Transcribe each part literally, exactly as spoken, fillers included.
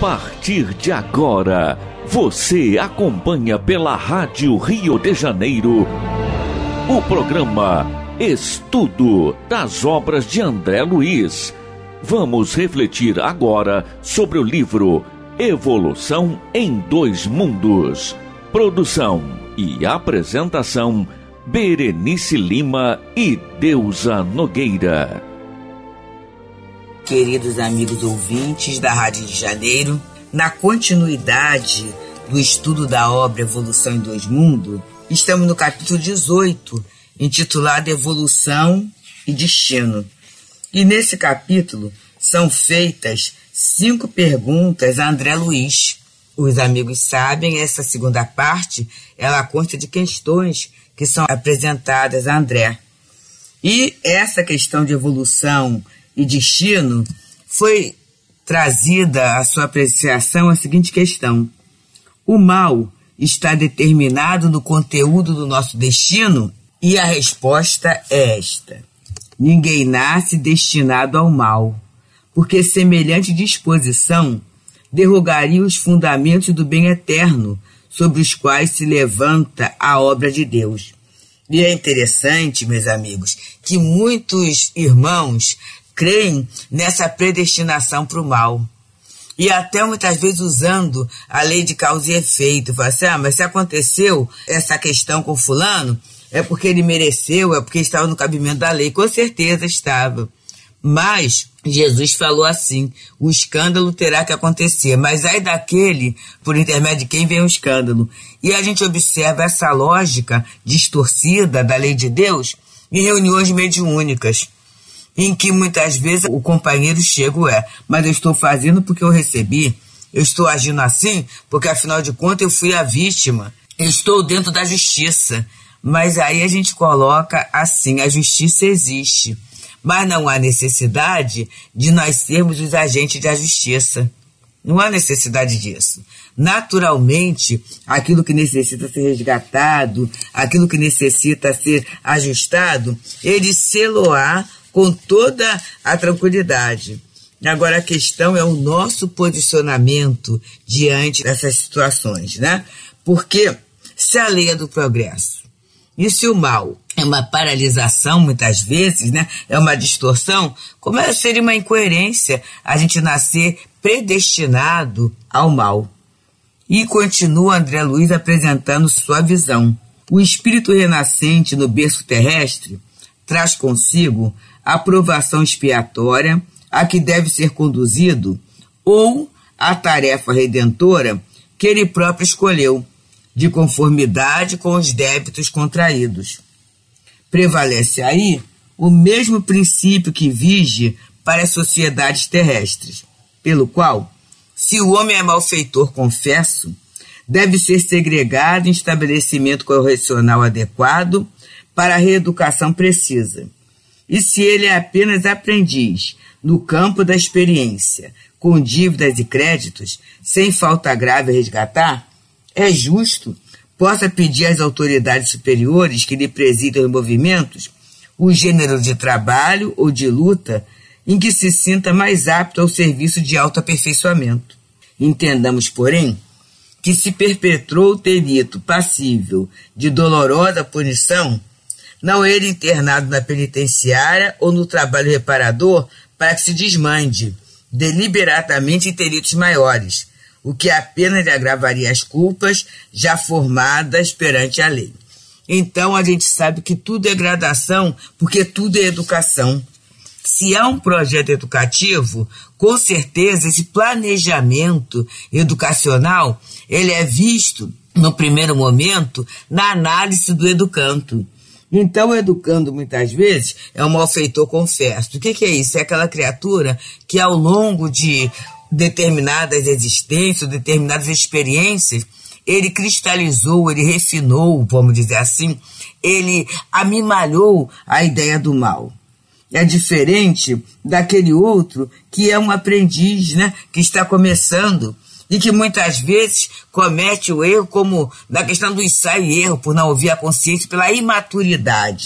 partir de agora, você acompanha pela Rádio Rio de Janeiro o programa Estudo das Obras de André Luiz. Vamos refletir agora sobre o livro Evolução em Dois Mundos. Produção e apresentação, Berenice Lima e Deusa Nogueira. Queridos amigos ouvintes da Rádio de Janeiro, na continuidade do estudo da obra Evolução em Dois Mundos, estamos no capítulo dezoito, intitulado Evolução e Destino. E nesse capítulo são feitas cinco perguntas a André Luiz. Os amigos sabem, essa segunda parte, ela consta de questões que são apresentadas a André. E essa questão de evolução e destino foi trazida à sua apreciação a seguinte questão: o mal está determinado no conteúdo do nosso destino? E a resposta é esta: ninguém nasce destinado ao mal, porque semelhante disposição derrogaria os fundamentos do bem eterno sobre os quais se levanta a obra de Deus. E é interessante, meus amigos, que muitos irmãos creem nessa predestinação para o mal. E até muitas vezes usando a lei de causa e efeito. Fala assim, ah, mas se aconteceu essa questão com fulano, é porque ele mereceu, é porque estava no cabimento da lei. Com certeza estava. Mas Jesus falou assim: o escândalo terá que acontecer, mas ai daquele por intermédio de quem vem o escândalo. E a gente observa essa lógica distorcida da lei de Deus em reuniões mediúnicas, em que muitas vezes o companheiro chega, é, mas eu estou fazendo porque eu recebi, eu estou agindo assim porque afinal de contas eu fui a vítima, eu estou dentro da justiça. Mas aí a gente coloca assim: a justiça existe, mas não há necessidade de nós sermos os agentes da justiça. Não há necessidade disso. Naturalmente, aquilo que necessita ser resgatado, aquilo que necessita ser ajustado, ele sê-lo-á com toda a tranquilidade. Agora a questão é o nosso posicionamento diante dessas situações, né? Porque se a lei é do progresso, e se o mal é uma paralisação, muitas vezes, né? É uma distorção, como é, seria uma incoerência a gente nascer predestinado ao mal? E continua André Luiz apresentando sua visão. O espírito renascente no berço terrestre traz consigo a provação expiatória a que deve ser conduzido, ou a tarefa redentora que ele próprio escolheu, de conformidade com os débitos contraídos. Prevalece aí o mesmo princípio que vige para as sociedades terrestres, pelo qual, se o homem é malfeitor confesso, deve ser segregado em estabelecimento correcional adequado para a reeducação precisa. E se ele é apenas aprendiz no campo da experiência, com dívidas e créditos, sem falta grave a resgatar, é justo possa pedir às autoridades superiores que lhe presidam os movimentos o gênero de trabalho ou de luta em que se sinta mais apto ao serviço de autoaperfeiçoamento. Entendamos, porém, que se perpetrou o delito passível de dolorosa punição, não ele internado na penitenciária ou no trabalho reparador para que se desmande deliberadamente em delitos maiores, o que apenas lhe agravaria as culpas já formadas perante a lei. Então a gente sabe que tudo é gradação, porque tudo é educação. Se há um projeto educativo, com certeza esse planejamento educacional, ele é visto, no primeiro momento, na análise do educando. Então, o educando, muitas vezes, é um malfeitor confesso. O que, que é isso? É aquela criatura que, ao longo de determinadas existências, determinadas experiências, ele cristalizou, ele refinou, vamos dizer assim, ele amimalhou a ideia do mal. É diferente daquele outro que é um aprendiz, né, que está começando e que muitas vezes comete o erro, como na questão do ensaio e erro, por não ouvir a consciência, pela imaturidade.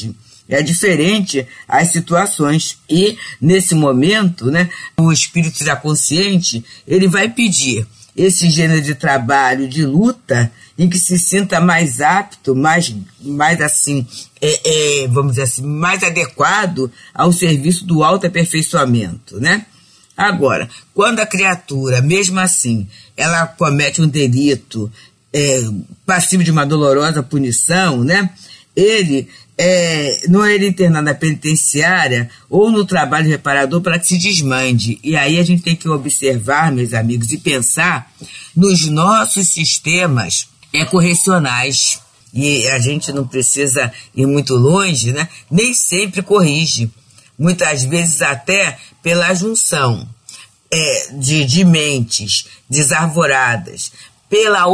É diferente as situações. E, nesse momento, né, o espírito já consciente, ele vai pedir esse gênero de trabalho, de luta, em que se sinta mais apto, mais, mais assim, é, é, vamos dizer assim, mais adequado ao serviço do autoaperfeiçoamento, né? Agora, quando a criatura, mesmo assim, ela comete um delito é, passivo de uma dolorosa punição, né? Ele é, não é ele internado na penitenciária ou no trabalho reparador para que se desmande. E aí a gente tem que observar, meus amigos, e pensar nos nossos sistemas é, correcionais. E a gente não precisa ir muito longe, né? Nem sempre corrige. Muitas vezes até pela junção é, de, de mentes desarvoradas, pela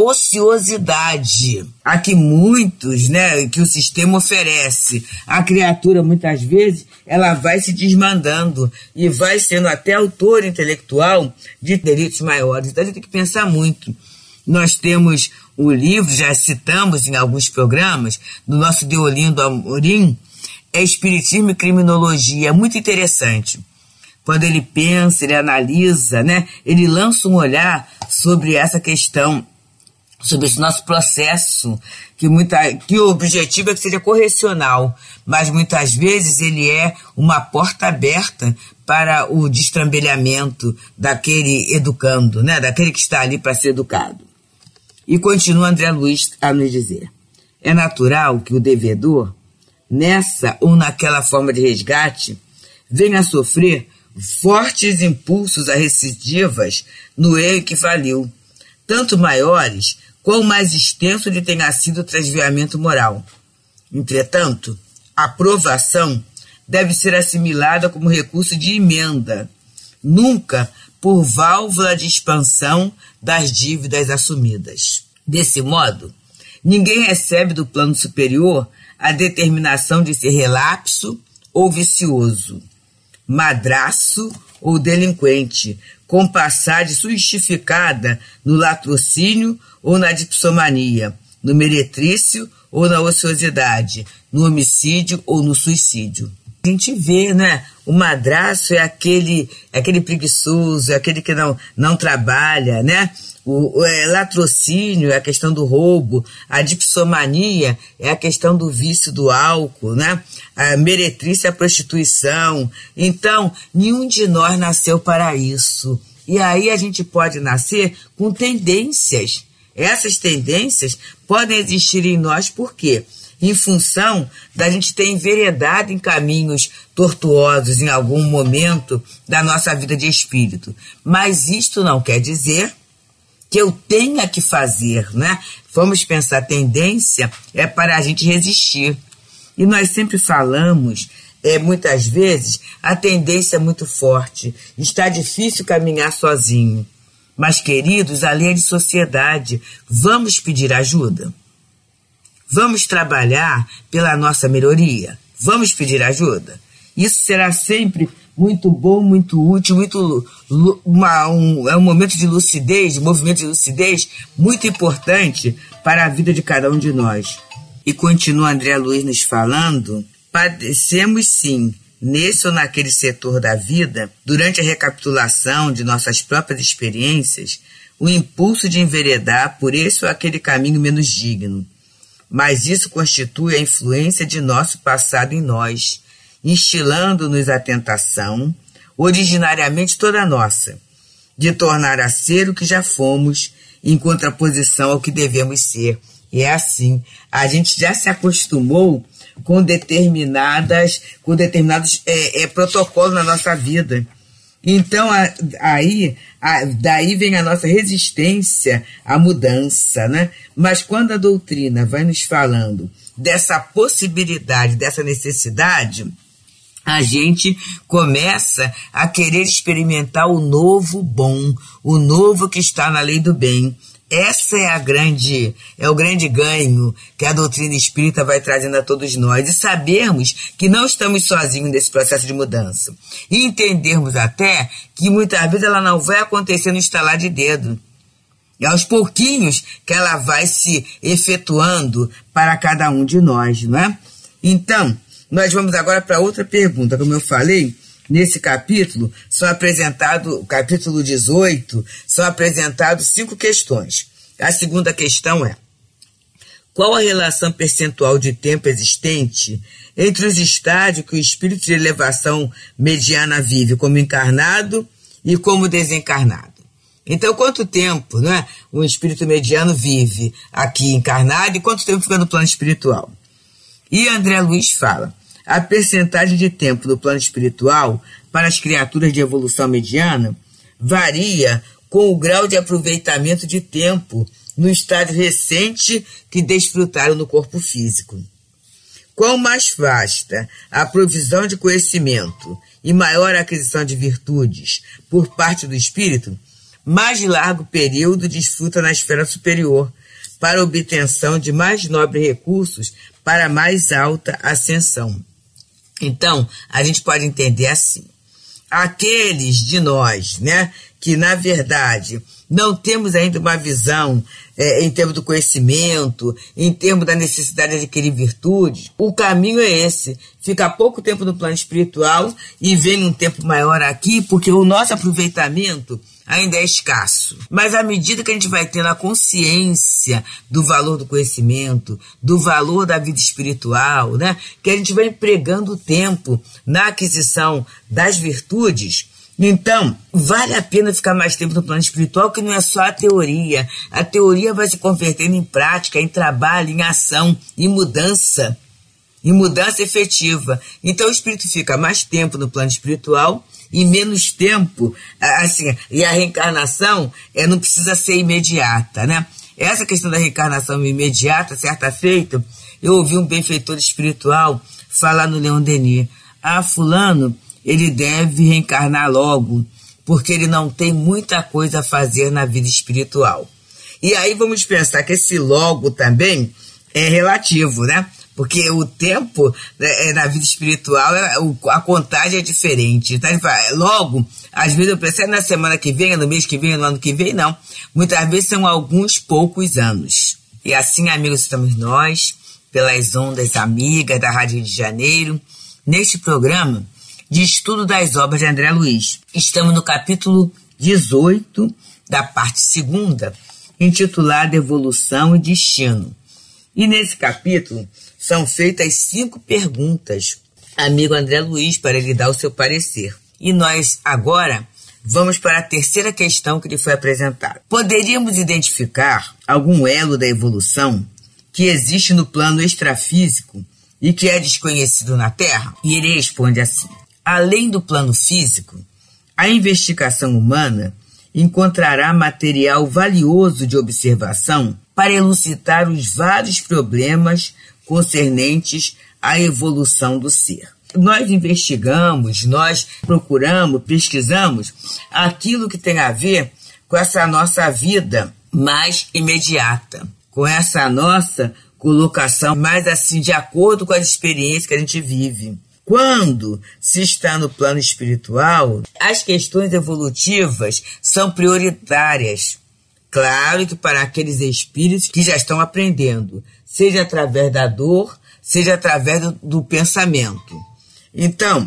ociosidade a que muitos, né, que o sistema oferece. A criatura, muitas vezes, ela vai se desmandando e vai sendo até autor intelectual de delitos maiores. Então a gente tem que pensar muito. Nós temos o livro, já citamos em alguns programas, do nosso Deolindo Amorim, é Espiritismo e Criminologia. É muito interessante. Quando ele pensa, ele analisa, né? Ele lança um olhar sobre essa questão, sobre esse nosso processo, que, muita, que o objetivo é que seja correcional, mas muitas vezes ele é uma porta aberta para o destrambelhamento daquele educando, né? Daquele que está ali para ser educado. E continua André Luiz a nos dizer: é natural que o devedor, nessa ou naquela forma de resgate, venha a sofrer fortes impulsos a recidivas no erro que faliu, tanto maiores quão mais extenso lhe tenha sido o transviamento moral. Entretanto, a provação deve ser assimilada como recurso de emenda, nunca por válvula de expansão das dívidas assumidas. Desse modo, ninguém recebe do plano superior a determinação de ser relapso ou vicioso, madraço ou delinquente, com passagem justificada no latrocínio ou na dipsomania, no meretrício ou na ociosidade, no homicídio ou no suicídio. A gente vê, né? O madraço é aquele, é aquele preguiçoso, é aquele que não, não trabalha, né? O, o é, latrocínio é a questão do roubo, a dipsomania é a questão do vício do álcool, né? A meretrícia é a prostituição. Então, nenhum de nós nasceu para isso. E aí a gente pode nascer com tendências. Essas tendências podem existir em nós por quê? Em função da gente ter enveredado em caminhos tortuosos em algum momento da nossa vida de espírito. Mas isto não quer dizer que eu tenha que fazer, né? Vamos pensar, tendência é para a gente resistir. E nós sempre falamos, é, muitas vezes, a tendência é muito forte. Está difícil caminhar sozinho. Mas, queridos, a lei é de sociedade. Vamos pedir ajuda? Vamos trabalhar pela nossa melhoria? Vamos pedir ajuda? Isso será sempre muito bom, muito útil, muito, uma, um, é um momento de lucidez, de movimento de lucidez muito importante para a vida de cada um de nós. E continua André Luiz nos falando: padecemos sim, nesse ou naquele setor da vida, durante a recapitulação de nossas próprias experiências, o impulso de enveredar por esse ou aquele caminho menos digno. Mas isso constitui a influência de nosso passado em nós, instilando-nos a tentação, originariamente toda nossa, de tornar a ser o que já fomos, em contraposição ao que devemos ser. E é assim, a gente já se acostumou com determinadas, com determinados é, é, protocolos na nossa vida. Então, a, aí, a, daí vem a nossa resistência à mudança, né? Mas quando a doutrina vai nos falando dessa possibilidade, dessa necessidade, a gente começa a querer experimentar o novo bom, o novo que está na lei do bem. Essa é a grande, é o grande ganho que a doutrina espírita vai trazendo a todos nós. E sabermos que não estamos sozinhos nesse processo de mudança. E entendermos até que muitas vezes ela não vai acontecer no estalar de dedo. É aos pouquinhos que ela vai se efetuando para cada um de nós, não é? Então, nós vamos agora para outra pergunta. Como eu falei, nesse capítulo, são apresentados, capítulo dezoito, são apresentados cinco questões. A segunda questão é: qual a relação percentual de tempo existente entre os estádios que o espírito de elevação mediana vive como encarnado e como desencarnado? Então, quanto tempo, né, um espírito mediano vive aqui encarnado e quanto tempo fica no plano espiritual? E André Luiz fala: a percentagem de tempo no plano espiritual para as criaturas de evolução mediana varia com o grau de aproveitamento de tempo no estágio recente que desfrutaram no corpo físico. Quão mais vasta a provisão de conhecimento e maior a aquisição de virtudes por parte do espírito, mais largo período desfruta na esfera superior, para a obtenção de mais nobres recursos para mais alta ascensão. Então, a gente pode entender assim: aqueles de nós, né, que na verdade não temos ainda uma visão é, em termos do conhecimento, em termos da necessidade de adquirir virtudes, o caminho é esse: ficar pouco tempo no plano espiritual e vem um tempo maior aqui, porque o nosso aproveitamento ainda é escasso. Mas à medida que a gente vai tendo a consciência do valor do conhecimento, do valor da vida espiritual, né, que a gente vai empregando o tempo na aquisição das virtudes, então vale a pena ficar mais tempo no plano espiritual, que não é só a teoria. A teoria vai se convertendo em prática, em trabalho, em ação, em mudança, em mudança efetiva. Então o espírito fica mais tempo no plano espiritual e menos tempo, assim, e a reencarnação é, não precisa ser imediata, né? Essa questão da reencarnação imediata, certa feita, eu ouvi um benfeitor espiritual falar no Leon Denis: ah, fulano, ele deve reencarnar logo, porque ele não tem muita coisa a fazer na vida espiritual. E aí vamos pensar que esse logo também é relativo, né? Porque o tempo, né, na vida espiritual, a contagem é diferente. Então, logo, às vezes eu penso, é na semana que vem, é no mês que vem, é no ano que vem, não. Muitas vezes são alguns poucos anos. E assim, amigos, estamos nós, pelas ondas amigas da Rádio Rio de Janeiro, neste programa de estudo das obras de André Luiz. Estamos no capítulo dezoito, da parte segunda, intitulada Evolução e Destino. E nesse capítulo são feitas cinco perguntas, amigo André Luiz, para ele dar o seu parecer. E nós agora vamos para a terceira questão que lhe foi apresentada. Poderíamos identificar algum elo da evolução que existe no plano extrafísico e que é desconhecido na Terra? E ele responde assim: além do plano físico, a investigação humana encontrará material valioso de observação para elucidar os vários problemas concernentes à evolução do ser. Nós investigamos, nós procuramos, pesquisamos aquilo que tem a ver com essa nossa vida mais imediata, com essa nossa colocação mais assim de acordo com as experiências que a gente vive. Quando se está no plano espiritual, as questões evolutivas são prioritárias. Claro que para aqueles espíritos que já estão aprendendo, seja através da dor, seja através do, do pensamento. Então,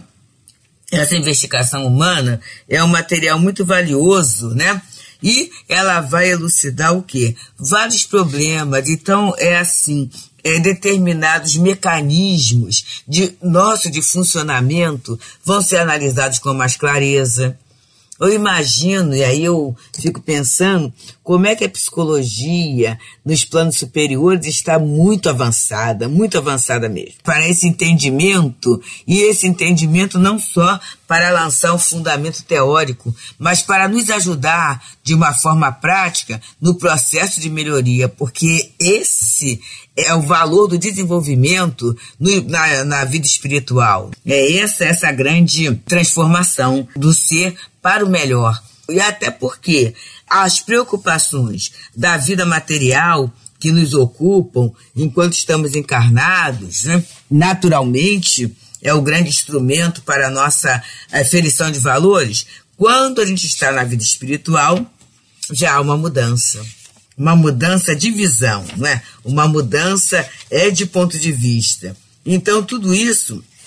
essa investigação humana é um material muito valioso, né? E ela vai elucidar o quê? Vários problemas. Então, é assim, é, determinados mecanismos de nosso de funcionamento vão ser analisados com mais clareza. Eu imagino, e aí eu fico pensando, como é que a psicologia nos planos superiores está muito avançada, muito avançada mesmo, para esse entendimento, e esse entendimento não só para lançar um fundamento teórico, mas para nos ajudar de uma forma prática no processo de melhoria, porque esse é o valor do desenvolvimento no, na, na vida espiritual. É essa, essa grande transformação do ser para o melhor. E até porque as preocupações da vida material que nos ocupam enquanto estamos encarnados, né, naturalmente é o grande instrumento para a nossa aferição de valores. Quando a gente está na vida espiritual, já há uma mudança. Uma mudança de visão, né? Uma mudança é de ponto de vista. Então, tudo isso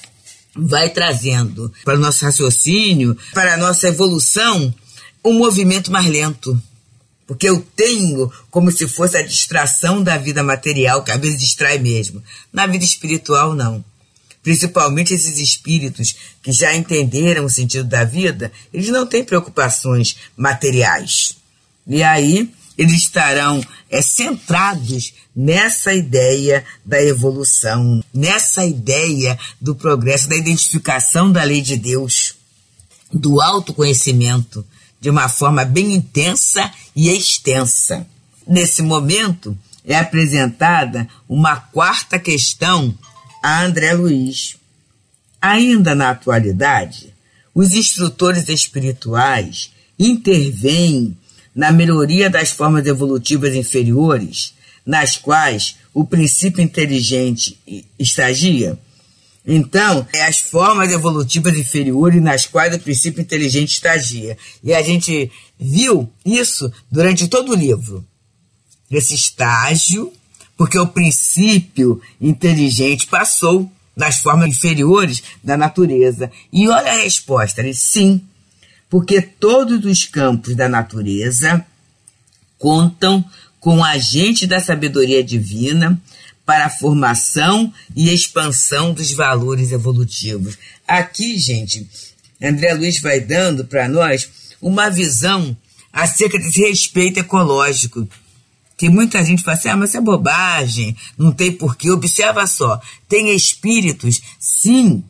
vai trazendo para o nosso raciocínio, para a nossa evolução, um movimento mais lento. Porque eu tenho como se fosse a distração da vida material, que às vezes distrai mesmo. Na vida espiritual, não. Principalmente esses espíritos que já entenderam o sentido da vida, eles não têm preocupações materiais. E aí eles estarão é, centrados nessa ideia da evolução, nessa ideia do progresso, da identificação da lei de Deus, do autoconhecimento, de uma forma bem intensa e extensa. Nesse momento, é apresentada uma quarta questão a André Luiz. Ainda na atualidade, os instrutores espirituais intervêm na melhoria das formas evolutivas inferiores, nas quais o princípio inteligente estagia. Então, é as formas evolutivas inferiores nas quais o princípio inteligente estagia. E a gente viu isso durante todo o livro. Esse estágio, porque o princípio inteligente passou nas formas inferiores da natureza. E olha a resposta, né? Sim, porque todos os campos da natureza contam com agentes da sabedoria divina para a formação e expansão dos valores evolutivos. Aqui, gente, André Luiz vai dando para nós uma visão acerca desse respeito ecológico, que muita gente fala assim, ah, mas isso é bobagem, não tem porquê. Observa só, tem espíritos, sim,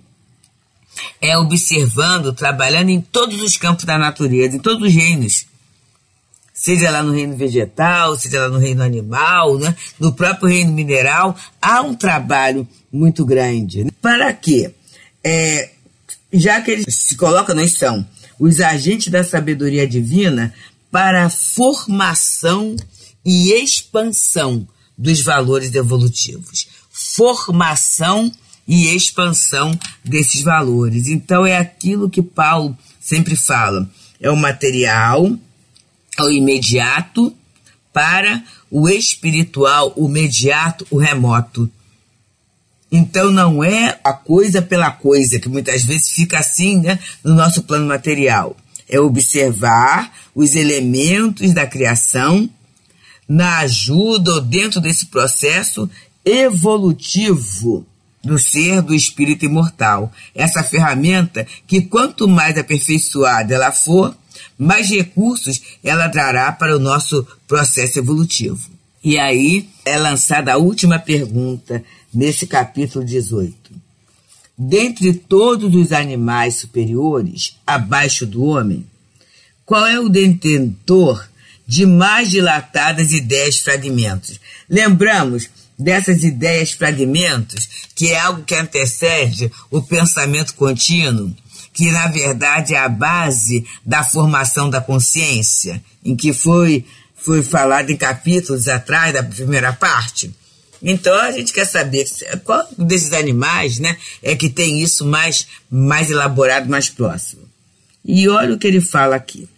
é observando, trabalhando em todos os campos da natureza, em todos os reinos. Seja lá no reino vegetal, seja lá no reino animal, né? No próprio reino mineral, há um trabalho muito grande. Né? Para quê? É, já que eles se colocam, nós são os agentes da sabedoria divina para a formação e expansão dos valores evolutivos. Formação e expansão desses valores. Então é aquilo que Paulo sempre fala. É o material, o imediato, para o espiritual, o imediato, o remoto. Então não é a coisa pela coisa, que muitas vezes fica assim, né, no nosso plano material. É observar os elementos da criação na ajuda ou dentro desse processo evolutivo do ser, do espírito imortal. Essa ferramenta que quanto mais aperfeiçoada ela for, mais recursos ela trará para o nosso processo evolutivo. E aí é lançada a última pergunta nesse capítulo dezoito. Dentre todos os animais superiores, abaixo do homem, qual é o detentor de mais dilatadas ideias fragmentos? Lembramos dessas ideias fragmentos, que é algo que antecede o pensamento contínuo, que na verdade é a base da formação da consciência, em que foi, foi falado em capítulos atrás da primeira parte. Então a gente quer saber qual desses animais, né, é que tem isso mais, mais elaborado, mais próximo. E olha o que ele fala aqui.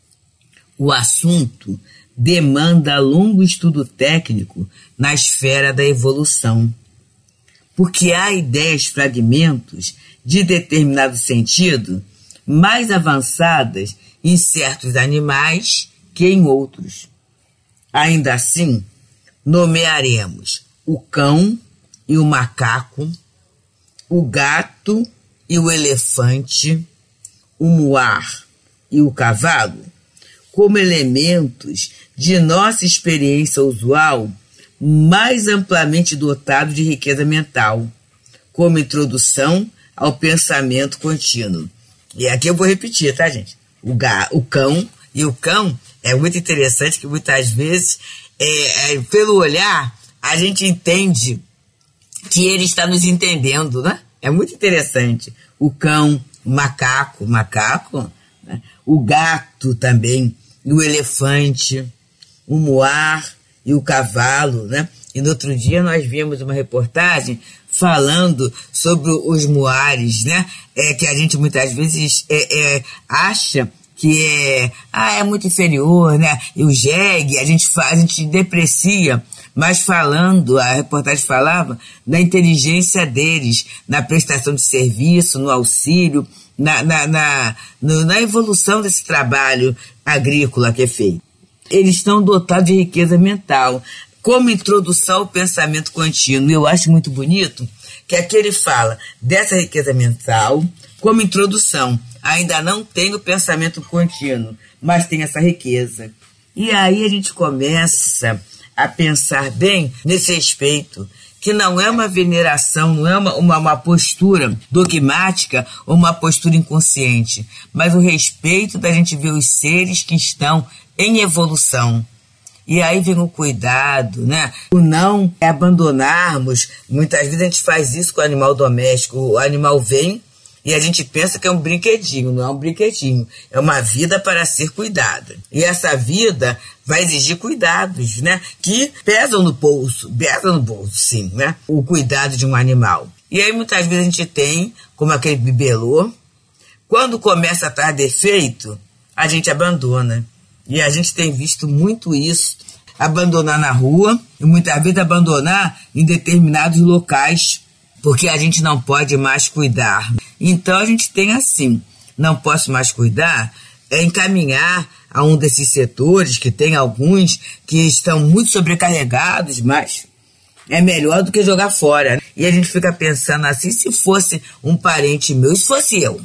O assunto demanda longo estudo técnico na esfera da evolução, porque há ideias fragmentos de determinado sentido mais avançadas em certos animais que em outros. Ainda assim, nomearemos o cão e o macaco, o gato e o elefante, o muar e o cavalo, como elementos de nossa experiência usual mais amplamente dotados de riqueza mental, como introdução ao pensamento contínuo. E aqui eu vou repetir, tá, gente? O, ga, o cão, e o cão é muito interessante que muitas vezes, é, é, pelo olhar, a gente entende que ele está nos entendendo, né? É muito interessante. O cão, o macaco, o macaco, né? O gato também, e o elefante, o muar e o cavalo, né? E no outro dia nós vimos uma reportagem falando sobre os muares, né? É, que a gente muitas vezes é, é, acha que é, ah, é muito inferior, né? E o jegue, a gente, faz, a gente deprecia, mas falando, a reportagem falava da inteligência deles, na prestação de serviço, no auxílio, na, na, na, no, na evolução desse trabalho agrícola que é feito. Eles estão dotados de riqueza mental, como introdução ao pensamento contínuo. Eu acho muito bonito que aqui ele fala dessa riqueza mental como introdução. Ainda não tem o pensamento contínuo, mas tem essa riqueza. E aí a gente começa a pensar bem nesse respeito, que não é uma veneração, não é uma, uma, uma postura dogmática ou uma postura inconsciente, mas o respeito da gente ver os seres que estão em evolução. E aí vem o cuidado, né? O não abandonarmos. Muitas vezes a gente faz isso com o animal doméstico. O animal vem e a gente pensa que é um brinquedinho. Não é um brinquedinho. É uma vida para ser cuidada. E essa vida vai exigir cuidados, né? Que pesam no bolso. Pesam no bolso, sim, né? O cuidado de um animal. E aí muitas vezes a gente tem, como aquele bibelô, quando começa a estar defeito, a gente abandona. E a gente tem visto muito isso, abandonar na rua e muitas vezes abandonar em determinados locais, porque a gente não pode mais cuidar. Então a gente tem assim, não posso mais cuidar, é encaminhar a um desses setores, que tem alguns que estão muito sobrecarregados, mas é melhor do que jogar fora. E a gente fica pensando assim, se fosse um parente meu, se fosse eu.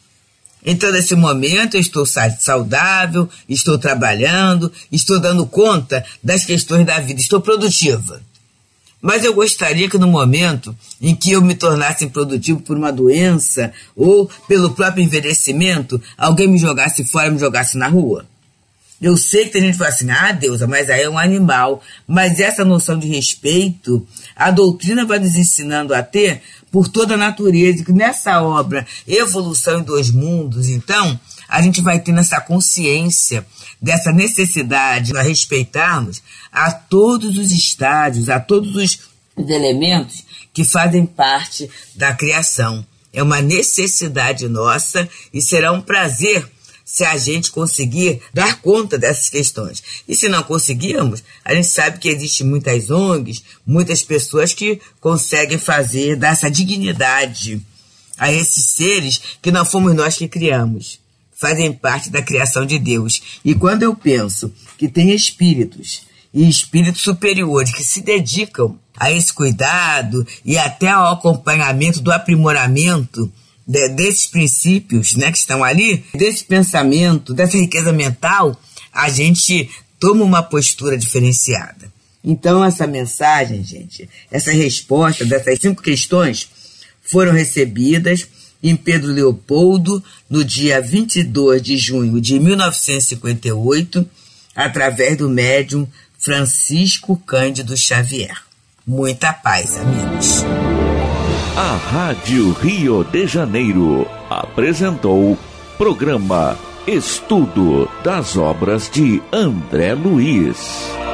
Então, nesse momento, eu estou saudável, estou trabalhando, estou dando conta das questões da vida, estou produtiva. Mas eu gostaria que no momento em que eu me tornasse improdutivo por uma doença ou pelo próprio envelhecimento, alguém me jogasse fora, me jogasse na rua. Eu sei que tem gente que fala assim, ah, Deusa, mas aí é um animal. Mas essa noção de respeito, a doutrina vai nos ensinando a ter por toda a natureza, que nessa obra, Evolução em Dois Mundos, então, a gente vai tendo essa consciência dessa necessidade de respeitarmos a todos os estádios, a todos os elementos que fazem parte da criação. É uma necessidade nossa e será um prazer se a gente conseguir dar conta dessas questões. E se não conseguirmos, a gente sabe que existem muitas O N Gs, muitas pessoas que conseguem fazer, dar essa dignidade a esses seres que não fomos nós que criamos. Fazem parte da criação de Deus. E quando eu penso que tem espíritos e espíritos superiores que se dedicam a esse cuidado e até ao acompanhamento do aprimoramento De, desses princípios, né, que estão ali, desse pensamento, dessa riqueza mental, a gente toma uma postura diferenciada. Então, essa mensagem, gente, essa resposta dessas cinco questões foram recebidas em Pedro Leopoldo no dia vinte e dois de junho de mil novecentos e cinquenta e oito, através do médium Francisco Cândido Xavier. Muita paz, amigos. A Rádio Rio de Janeiro apresentou programa Estudo das Obras de André Luiz.